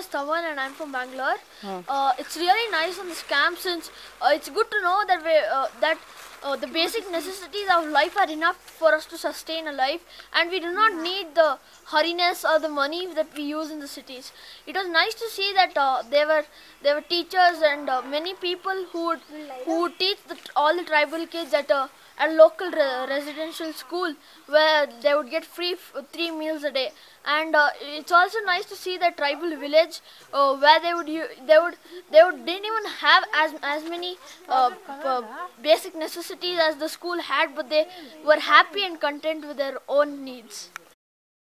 is Taman and I'm from Bangalore. Hmm. It's really nice on this camp since it's good to know that the basic necessities of life are enough for us to sustain a life, and we do not need the hurriness or the money that we use in the cities. It was nice to see that there were teachers and many people who would teach all the tribal kids at a local residential school where they would get free 3 meals a day. And it's also nice to see the tribal village where they didn't even have as many basic necessities as the school had, but they were happy and content with their own needs.